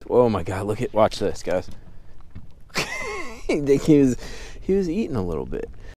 Oh my God! Watch this, guys. He was eating a little bit.